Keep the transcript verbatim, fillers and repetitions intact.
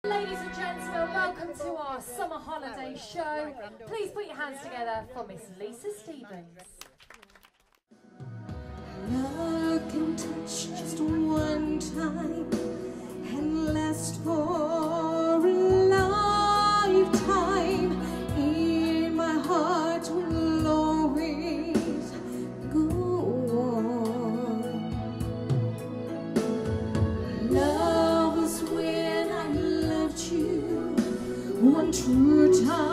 Ladies and gentlemen, welcome to our summer holiday show. Please put your hands together for Miss Lisa Stevens. Love can touch just one time and last for a lifetime. In my heart will always go on. Love was when I loved you one true time.